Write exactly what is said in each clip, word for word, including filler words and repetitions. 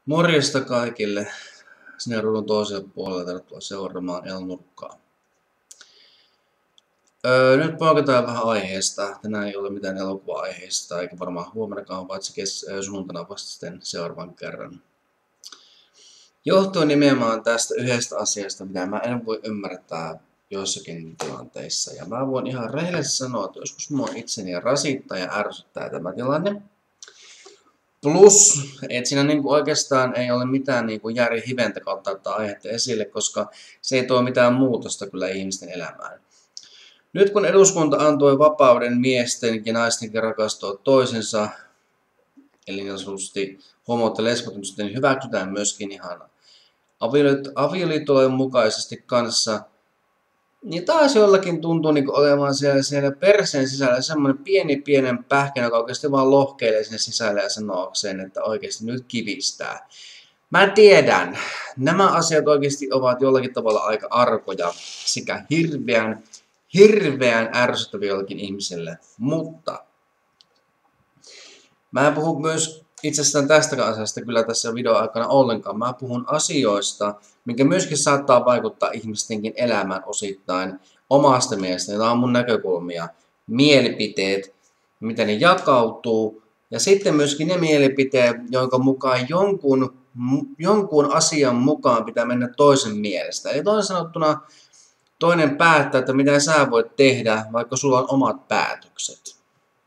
Morjesta kaikille. Sinne ruudun toiselle puolelle tervetuloa seuraamaan Elnurkkaa. Öö, nyt poiketaan vähän aiheesta. Tänään ei ole mitään elokuva-aiheesta, eikä varmaan huomennakaan, paitsi kes- sunnuntaina vasta sitten seuraavan kerran. Johtuen nimenomaan tästä yhdestä asiasta, mitä mä en voi ymmärtää joissakin tilanteissa. Ja mä voin ihan rehellisesti sanoa, että joskus mua itseni rasittaa ja ärsyttää tämä tilanne. Plus, että siinä niinku oikeastaan ei ole mitään niinku järjen hiventä kautta ottaa aihetta esille, koska se ei tuo mitään muutosta kyllä ihmisten elämään. Nyt kun eduskunta antoi vapauden miesten ja naisten rakastua toisensa, eli niin sanotusti homot ja lesbot, niin hyväksytään myöskin ihan avioliittolain mukaisesti kanssa, niin taas jollakin tuntuu niin olemaan siellä, siellä perseen sisällä semmoinen pieni pienen pähkinä, joka oikeasti vaan lohkeilee sinne sisälle ja sanookseen, että oikeasti nyt kivistää. Mä tiedän, nämä asiat oikeasti ovat jollakin tavalla aika arkoja sekä hirveän, hirveän ärsyttäviä jollakin ihmiselle, mutta mä en puhu myös itsestään tästä asiasta kyllä tässä videon aikana ollenkaan. Mä puhun asioista, minkä myöskin saattaa vaikuttaa ihmistenkin elämään osittain omasta mielestäni. Tämä on mun näkökulmia, mielipiteet, miten ne jakautuu. Ja sitten myöskin ne mielipiteet, jonka mukaan jonkun, jonkun asian mukaan pitää mennä toisen mielestä. Eli toisin sanottuna toinen päättää, että mitä sä voit tehdä, vaikka sulla on omat päätökset.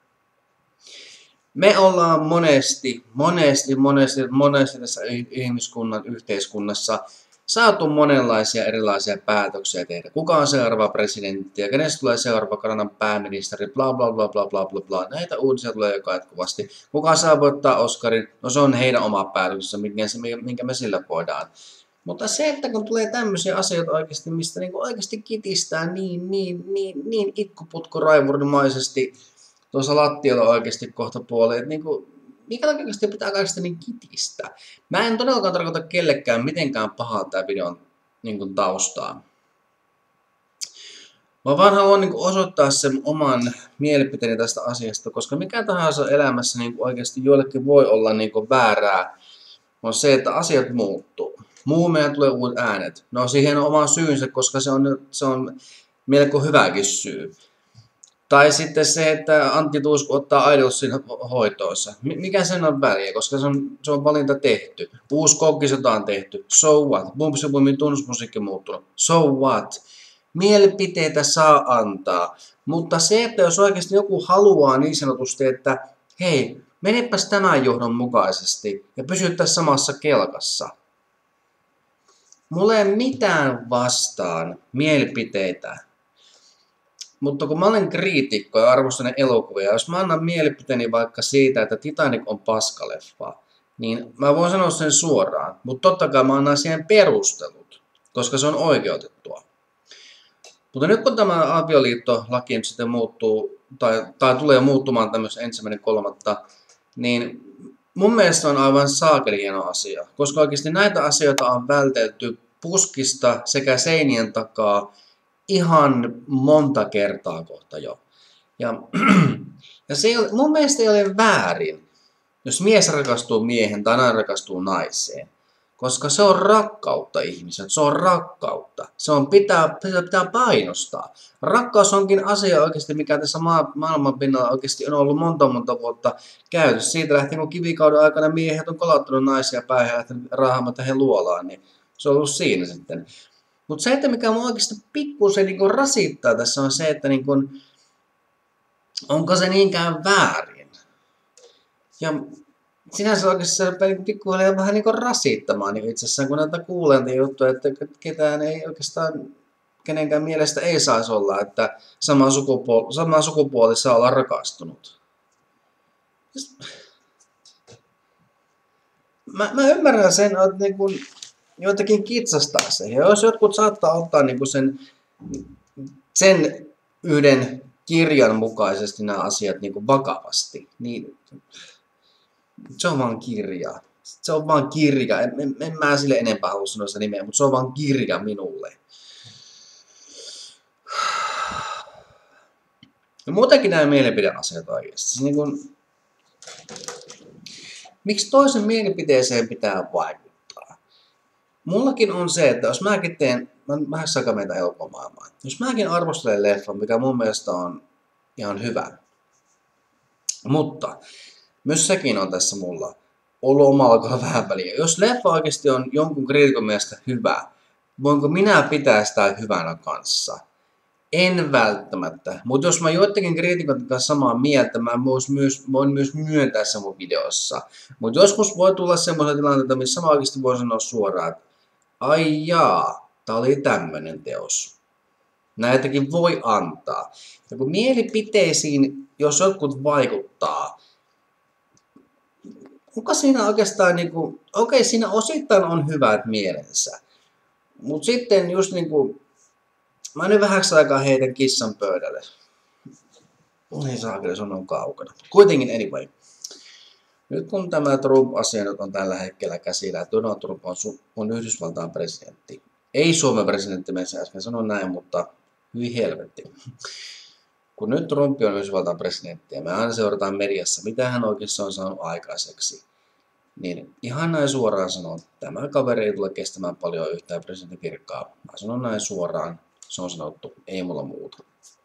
Me ollaan monesti, monesti, monesti, monesti tässä ihmiskunnan yhteiskunnassa saatu monenlaisia erilaisia päätöksiä tehdä. Kuka on seuraava presidentti ja kenestä tulee seuraava Kanadan pääministeri, bla bla bla bla bla bla bla. Näitä uutisia tulee joka jatkuvasti. Kuka saa voittaa Oscarin, no se on heidän oma päätöksensä, minkä me sillä voidaan. Mutta se, että kun tulee tämmöisiä asioita oikeasti, mistä niin oikeasti kitistää niin, niin, niin, niin itkuputkuraivuurimaisesti tuossa lattialla oikeasti kohta puoleen, että niinku, mikä takia pitää kaikista niin kitistä. Mä en todellakaan tarkoita kellekään mitenkään pahaa tää videon niinku, taustaa. Mä vaan haluan niinku, osoittaa sen oman mielipiteeni tästä asiasta, koska mikä tahansa elämässä niinku, oikeasti joillekin voi olla niinku, väärää, on se, että asiat muuttuu. Muuhun meidän tulee uudet äänet. No siihen on oma syynsä, koska se on, se on melko hyväkin syy. Tai sitten se, että Antti Tuisku ottaa Idolsin hoitoonsa. Mikä sen on väliä, koska se on, se on valinta tehty. Uusi kokkisota on tehty. So what? Bumpsibumin tunnusmusiikki muuttunut. So what? Mielipiteitä saa antaa. Mutta se, että jos oikeasti joku haluaa niin sanotusti, että hei, menepäs tämän johdon mukaisesti ja pysyttäisiin samassa kelkassa. Mulla ei mitään vastaan mielipiteitä. Mutta kun mä olen kriitikko ja arvostan elokuvia, jos mä annan mielipiteeni vaikka siitä, että Titanic on paskaleffa, niin mä voin sanoa sen suoraan. Mutta totta kai mä annan siihen perustelut, koska se on oikeutettua. Mutta nyt kun tämä avioliittolaki nyt sitten muuttuu, tai, tai tulee muuttumaan tämmöisen ensimmäinen kolmatta, niin mun mielestä on aivan saakeli hieno asia. Koska oikeasti näitä asioita on vältelty puskista sekä seinien takaa ihan monta kertaa kohta jo. Ja, ja se ei ole, mun mielestä ei ole väärin, jos mies rakastuu miehen tai nainen rakastuu naiseen. Koska se on rakkautta ihmiset, se on rakkautta. Se on pitää, pitää, pitää painostaa. Rakkaus onkin asia oikeasti, mikä tässä maa, maailman pinnalla oikeasti on ollut monta monta vuotta käytössä. Siitä lähtien, kun kivikauden aikana miehet on kolattanut naisia päähän ja lähtenyt raahamatta he luolaan, niin se on ollut siinä sitten. Mutta se, että mikä minua oikeasti pikkusen niin rasittaa tässä on se, että niin kuin, onko se niinkään väärin. Ja sinänsä oikeasti se pikkuhiljaa vähän niin rasittamaan niin itse asiassa, kun näitä kuulee näitä juttuja, että ketään ei oikeastaan kenenkään mielestä ei saisi olla, että sama sukupuoli, sama sukupuoli saa olla rakastunut. Mä, mä ymmärrän sen, että niin kuin joitakin kitsastaa se. Ja jos jotkut saattaa ottaa niinku sen, sen yhden kirjan mukaisesti nämä asiat niinku vakavasti, niin se on vaan kirja. Se on vaan kirja. En, en, en mä sille enempää halua sanoa sitä nimeä, mutta se on vaan kirja minulle. Ja muutenkin nämä mielipideasiat oikeasti. Siis niin kun, miksi toisen mielipiteeseen pitää vaikuttaa? Mullakin on se, että jos mäkin teen, mä vähän saka meitä elokuvamaailmaa. Jos mäkin arvostelen leffan, mikä mun mielestä on ihan hyvä. Mutta myös sekin on tässä mulla ollut omalla kohdalla vähän väliä. Jos leffa oikeasti on jonkun kriitikon mielestä hyvä, voinko minä pitää sitä hyvänä kanssa? En välttämättä. Mutta jos mä joidenkin kriitikon kanssa samaa mieltä, mä myös, voin myös myöntää sen mun videossa. Mutta joskus voi tulla semmoisia tilanteita, missä mä oikeasti voin sanoa suoraan, että ai jaa, tää oli tämmönen teos. Näitäkin voi antaa. Ja kun mielipiteisiin, jos jotkut vaikuttaa, onko siinä oikeastaan niinku, okei, okay, siinä osittain on hyvät mielensä. Mut sitten just niinku, mä nyt vähäksi aikaa heitän kissan pöydälle. Ei saakeli, se on kaukana. Kuitenkin anyway. Nyt kun tämä Trump-asia nyt on tällä hetkellä käsillä, että Donald Trump on, on Yhdysvaltain presidentti. Ei Suomen presidentti, mä äsken sanoin näin, mutta hyvin helvetti. Kun nyt Trump on Yhdysvaltain presidentti ja me aina seurataan mediassa, mitä hän oikeasti on saanut aikaiseksi, niin ihan näin suoraan sanon, että tämä kaveri ei tule kestämään paljon yhtään presidentin virkaa. Mä sanon näin suoraan, se on sanottu, ei mulla muuta.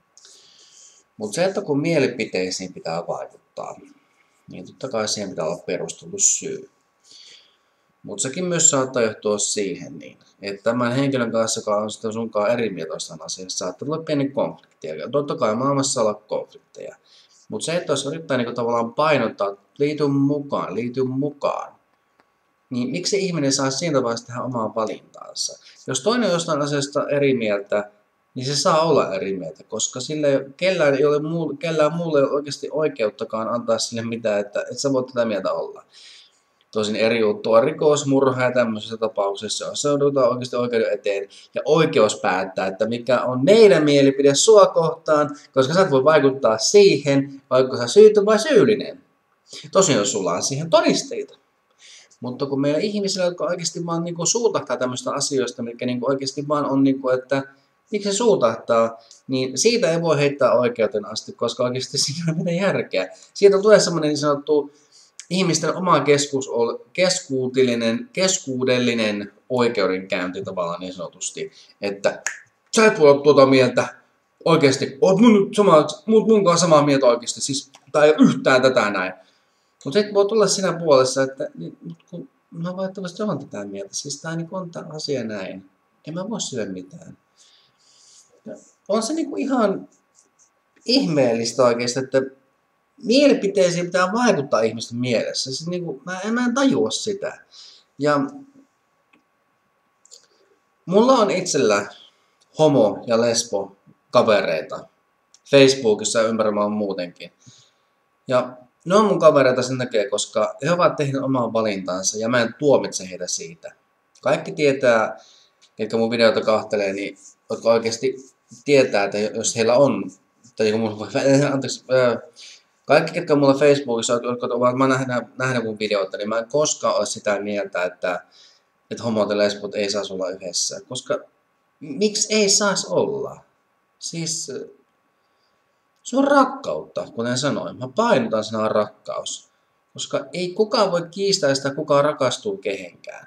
Mutta se, että kun mielipiteisiin pitää vaikuttaa, niin totta kai siihen pitää olla perusteltu syy. Mutta sekin myös saattaa johtua siihen, niin, että tämän henkilön kanssa, joka on sitten sunkaan eri mieltä jostain asiassa, saattaa tulla pieni konflikti. Ja totta kai maailmassa olla konflikteja. Mutta se, että jos yrittää niin tavallaan painottaa, että liity mukaan, liity mukaan, niin miksi ihminen saa siinä vaiheessa tehdä omaa valintaansa? Jos toinen on jostain asiasta eri mieltä, niin se saa olla eri mieltä, koska sille kellään, ei ole muu, kellään muulle ei ole oikeasti oikeuttakaan antaa sille mitään, että, että sä voit tätä mieltä olla. Tosin eri juttu on rikos, murha ja tämmöisessä tapauksessa, jossa joudutaan oikeasti oikeuden eteen ja oikeus päättää, että mikä on meidän mielipide sua kohtaan, koska sä et voi vaikuttaa siihen, vaikka sä syytön vai syyllinen. Tosin jos sulla on siihen todisteita. Mutta kun meillä ihmisillä, jotka oikeasti vaan niinku suutahtaa tämmöistä asioista, mitkä niinku oikeasti vaan on, niinku, että miksi se suutahtaa, niin siitä ei voi heittää oikeuteen asti, koska oikeasti siinä on mitään järkeä. Siitä tulee semmoinen niin sanottu ihmisten oma keskus, keskuudellinen, keskuudellinen oikeudenkäynti tavallaan niin sanotusti, että sä et voi olla tuota mieltä oikeasti, oot mun, sama, mun kanssa samaa mieltä oikeasti, siis, tai yhtään tätä näin. Mutta sitten voi tulla siinä puolessa, että niin, kun mä valitettavasti olen tätä mieltä, siis tää niin on tää asia näin, en mä voi sille mitään. Ja on se niinku ihan ihmeellistä oikeasti, että mielipiteisiin pitää vaikuttaa ihmisten mielessä. Siis niinku, mä, en, mä en tajua sitä. Ja mulla on itsellä homo- ja lesbo-kavereita Facebookissa ja ympäri maailman muutenkin. Ja ne on mun kavereita sen takia, koska he ovat tehneet omaa valintaansa ja mä en tuomitse heitä siitä. Kaikki tietää, ketkä mun videoita kahtelee, niin jotka oikeasti tietää, että jos heillä on, tai joku mun, anteeksi, kaikki, ketkä on mulla Facebookissa, jotka ovat mä nähnyt, nähnyt mun videoita, niin mä en koskaan ole sitä mieltä, että, että homot ja lesbot ei saisi olla yhdessä. Koska miksi ei saisi olla? Siis se on rakkautta, kuten sanoin. Mä painotan sanaa rakkaus. Koska ei kukaan voi kiistää sitä, kukaan rakastuu kehenkään.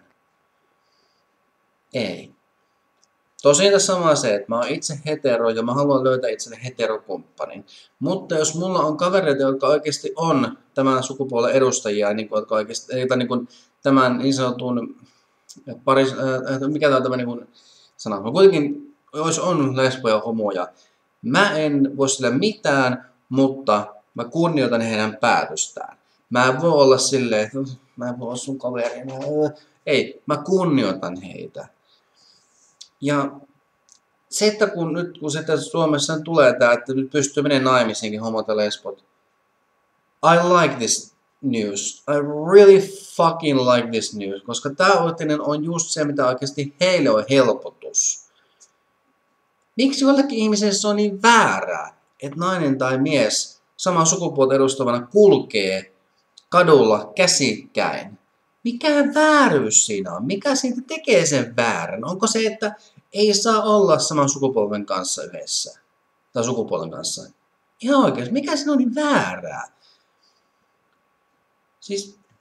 Ei. Tosin tässä on se, että mä oon itse hetero ja mä haluan löytää itselle heterokumppanin. Mutta jos mulla on kavereita, jotka oikeasti on tämän sukupuolen edustajia, niin kuin, jotka oikeasti, niin kuin, tämän niin sanotun paris, äh, mikä tämä on tämä niin kuin, sana, no kuitenkin jos on lesboja ja homoja, mä en voi sille mitään, mutta mä kunnioitan heidän päätöstään. Mä en voi olla silleen, että mä en voi olla sun kaverina. Ei, mä kunnioitan heitä. Ja se, että kun nyt kun se Suomessa tulee tämä, että nyt pystyy menemään naimisiinkin homot ja lesbot. I like this news. I really fucking like this news. Koska tämä uutinen on just se, mitä oikeasti heille on helpotus. Miksi jollekin ihmiselle se on niin väärää, että nainen tai mies saman sukupuolta edustavana kulkee kadulla käsikkäin? Mikä vääryys siinä on? Mikä siitä tekee sen väärän? Onko se, että ei saa olla saman sukupolven kanssa yhdessä? Tai sukupuolen kanssa? Ihan oikeasti. Mikä siinä on niin väärää? Siis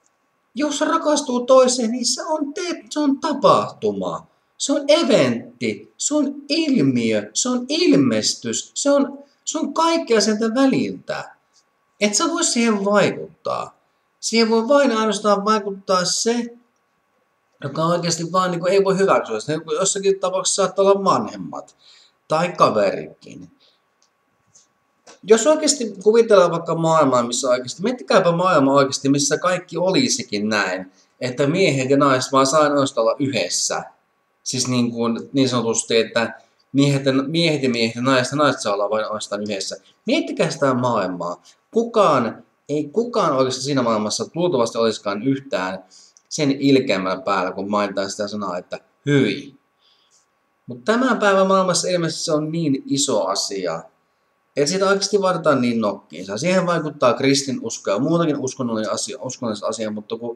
Jos rakastuu toiseen, niin se on, te- se on tapahtuma. Se on eventti, se on ilmiö, se on ilmestys, se on, se on kaikkea sieltä väliltä. Et sä voi siihen vaikuttaa. Siihen voi vain ainoastaan vaikuttaa se, joka oikeasti vaan niin kuin, ei voi hyväksyä sitä. Jossakin tapauksessa saattaa olla vanhemmat tai kaverikin. Jos oikeasti kuvitellaan vaikka maailmaa, missä oikeasti, miettikääpä maailmaa oikeasti, missä kaikki olisikin näin, että miehet ja naiset vaan saa ainoastaan olla yhdessä. Siis niin, kuin, niin sanotusti, että miehet ja, miehet ja miehet ja naiset ja naiset saa olla vain ainoastaan yhdessä. Miettikää sitä maailmaa. Kukaan, ei kukaan oikeasti siinä maailmassa luultavasti olisikaan yhtään sen ilkeämmällä päällä, kun mainitaan sitä sanaa, että hyi. Mutta tämän päivän maailmassa ilmeisesti se on niin iso asia, että siitä oikeasti vaaditaan niin nokkiinsa. Siihen vaikuttaa kristinusko ja muutakin uskonnollinen asia, uskonnollinen asia, mutta kun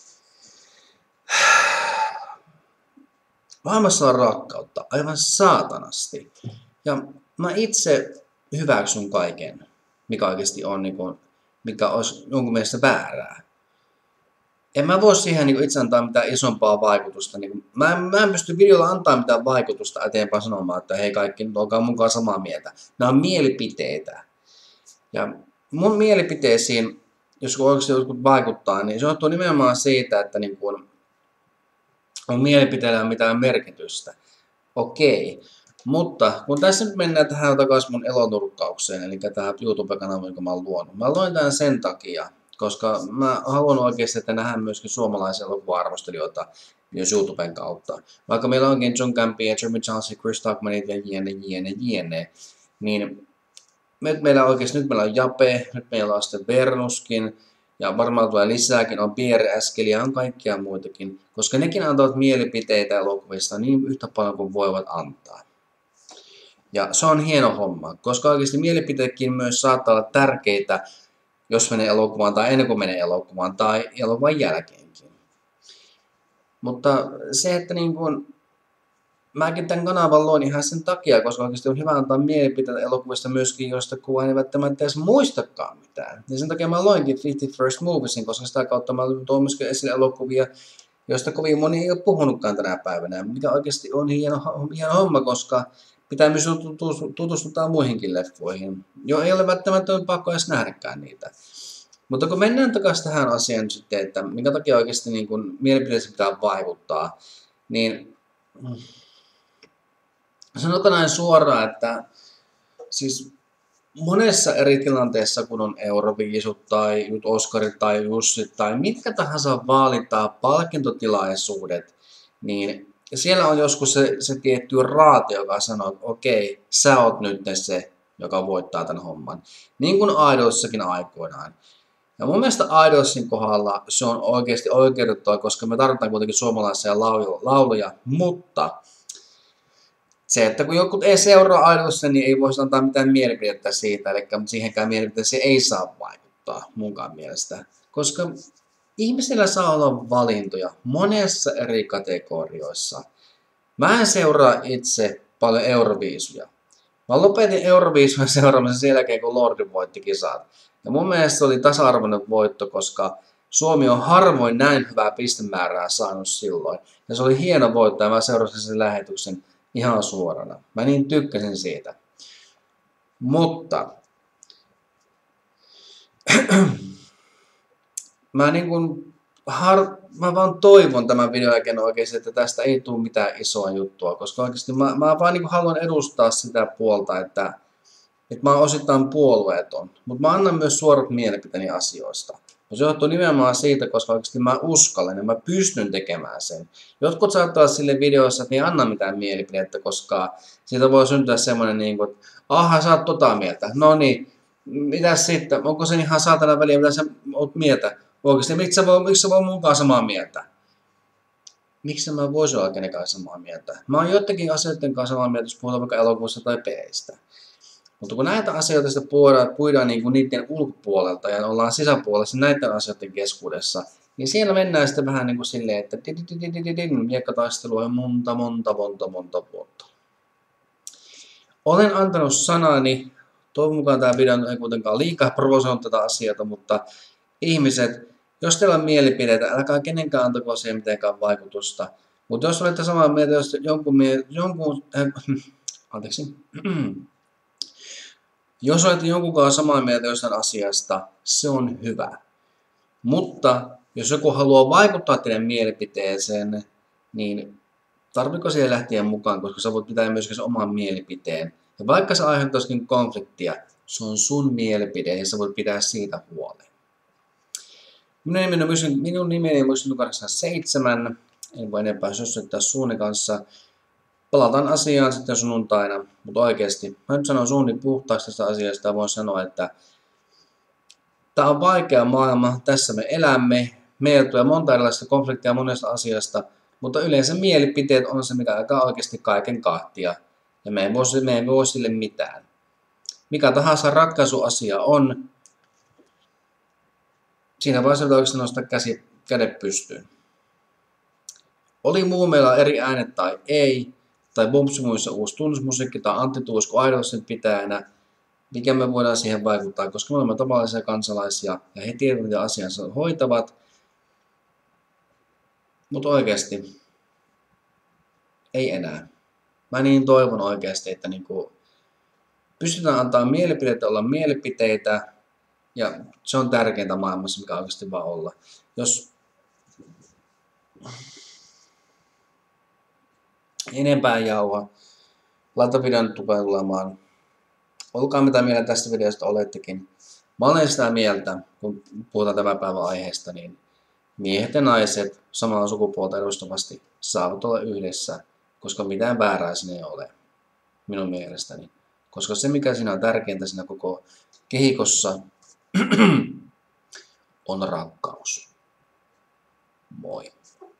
maailmassa on rakkautta aivan saatanasti. Ja mä itse hyväksyn kaiken, mikä oikeasti on, niin kuin, mikä olisi jonkun mielestä väärää. En mä voi siihen niin itse antaa mitään isompaa vaikutusta. Niin mä, en, mä en pysty videolla antaa mitään vaikutusta eteenpäin sanomaan, että hei kaikki, olkaa mukaan samaa mieltä. Nämä on mielipiteitä. Ja mun mielipiteisiin, jos oikeasti jotkut vaikuttaa, niin se johtuu nimenomaan siitä, että niin kun on mielipiteillä mitään merkitystä. Okei. Mutta kun tässä nyt mennään tähän takaisin mun elonurkkaukseen, eli tähän YouTube-kanavaan, jonka mä oon luonut. Mä luin tämän sen takia, koska mä haluan oikeasti, että nähdään myöskin suomalaisia elokuva-arvostelijoita myös YouTuben kautta. Vaikka meillä onkin John Campia, Jeremy Johnson, Chris Tuckmanit ja jne, jne, jne, niin nyt meillä oikeasti, nyt meillä on Jape, nyt meillä on sitten Vernuskin, ja varmaan tulee lisääkin, on Pierre Äskeli ja on kaikkia muitakin, koska nekin antavat mielipiteitä elokuvista niin yhtä paljon kuin voivat antaa. Ja se on hieno homma, koska oikeasti mielipiteetkin myös saattaa olla tärkeitä, jos menee elokuvaan tai ennen kuin menee elokuvaan tai elokuvan jälkeenkin. Mutta se, että niin kuin, mäkin tämän kanavan luon ihan sen takia, koska oikeasti on hyvä antaa mielipiteitä elokuvista myöskin, joista kukaan ei välttämättä edes muistakaan mitään. Ja sen takia mä loinkin fifty First Moviesin, koska sitä kautta mä tuon myöskin esille elokuvia, joista kovin moni ei ole puhunutkaan tänä päivänä, mikä oikeasti on hieno, hieno homma, koska pitää myös tutustua muihinkin leffoihin. Jo ei ole välttämättä pakko edes nähdäkään niitä. Mutta kun mennään takaisin tähän asiaan sitten, että minkä takia oikeasti niin kun mielipiteisiin pitää vaikuttaa, niin sanotaan näin suoraan, että siis monessa eri tilanteessa, kun on Euroviisut tai nyt Oscarit tai Jussit tai mitkä tahansa vaalitaan palkintotilaisuudet, niin siellä on joskus se, se tietty raati, joka sanoo, että okei, sä oot nyt se, joka voittaa tämän homman. Niin kuin Idolssakin aikoinaan. Ja mun mielestä Idolsin kohdalla se on oikeasti oikeutettua, koska me tarvitaan kuitenkin suomalaisia lauluja, mutta se, että kun jotkut ei seuraa Idolsia, niin ei voisi antaa mitään mielipidettä siitä, eli siihenkään mielipiteeseen ei saa vaikuttaa munkaan mielestä, koska ihmisillä saa olla valintoja monessa eri kategorioissa. Mä en seuraa itse paljon Euroviisuja. Mä lopetin Euroviisujen seuraamisen sen jälkeen, kun Lordi voitti kisat. Ja mun mielestä se oli tasa-arvoinen voitto, koska Suomi on harvoin näin hyvää pistemäärää saanut silloin. Ja se oli hieno voitto ja mä seurasin sen lähetyksen ihan suorana. Mä niin tykkäsin siitä. Mutta mä niin kuin har... mä vaan toivon tämän videon jälkeen oikeasti, että tästä ei tule mitään isoa juttua, koska oikeasti mä, mä vaan niin haluan edustaa sitä puolta, että, että mä oon osittain puolueeton, mutta mä annan myös suorat mielipiteeni asioista. Se johtuu nimenomaan siitä, koska oikeasti mä uskallan ja mä pystyn tekemään sen. Jotkut saattavat sille videoissa, että ei anna mitään mielipidettä, koska siitä voi syntyä semmoinen, niin kuin, että aha, sä oot tota mieltä. No niin, mitäs sitten? Onko se ihan saatana väliä, mitä sä oot mieltä? Oikeasti, miksi sä voi, miksi sä voi mukaan samaa mieltä? Miksi mä voisin olla kenenkään samaa mieltä? Mä oon joidenkin asioiden kanssa samaa mieltä, jos puhutaan vaikka elokuvasta tai peleistä. Mutta kun näitä asioita sitten puidaan, puidaan niin kuin niiden ulkopuolelta ja ollaan sisäpuolessa näiden asioiden keskuudessa, niin siellä mennään sitten vähän niin kuin silleen, että miekkataistelu on monta, monta, monta, monta vuotta. Olen antanut sanani, toivon mukaan tämä video ei kuitenkaan liikaa provosoinut tätä asiaa, mutta ihmiset, Jos teillä on mielipiteitä, älkää kenenkään antako siihen mitenkään vaikutusta. Mutta jos olette samaa mieltä, jos jonkun, jonkun äh, anteeksi, jos olette jonkun kanssa samaa mieltä jostain asiasta, se on hyvä. Mutta jos joku haluaa vaikuttaa teidän mielipiteeseen, niin tarvitko siihen lähteä mukaan, koska sä voit pitää myöskin sen oman mielipiteen. Ja vaikka se aiheuttaisikin konfliktia, se on sun mielipide ja sä voit pitää siitä huolen. Minun nimeni on Myssy, minun nimeni on Myssy kahdeksankymmentäseitsemän. En voi enempää sössöttää suuni kanssa. Palataan asiaan sitten sunnuntaina, mutta oikeasti. Mä nyt sanon suuni puhtaaksi tästä asiasta ja voin sanoa, että tämä on vaikea maailma, tässä me elämme. Meillä tulee monta erilaista konfliktia monesta asiasta, mutta yleensä mielipiteet on se, mikä aikaa oikeasti kaiken kahtia. Ja me ei voi, me ei voi sille mitään. Mikä tahansa ratkaisuasia on, siinä vaiheessa oikeasti nostaa käsi, kädet pystyyn. Oli Muumeilla eri äänet tai ei, tai Bombsimuissa uusi tunnusmusiikki tai Antti Tuusko Idolsin pitäjänä, mikä me voidaan siihen vaikuttaa, koska me olemme tavallisia kansalaisia ja he tietävät, mitä asiansa hoitavat. Mutta oikeasti, ei enää. Mä niin toivon oikeasti, että niinku pystytään antaa mielipiteitä, olla mielipiteitä, ja se on tärkeintä maailmassa, mikä oikeasti vaan olla. Jos enempää jauha, laita videon tulemaan. Olkaa mitä mieltä tästä videosta olettekin. Mä olen sitä mieltä, kun puhutaan tämän päivän aiheesta, niin miehet ja naiset samalla sukupuolta edustavasti saavat olla yhdessä, koska mitään väärää siinä ei ole, minun mielestäni. Koska se, mikä siinä on tärkeintä siinä koko kehikossa, on rakkaus. Moi.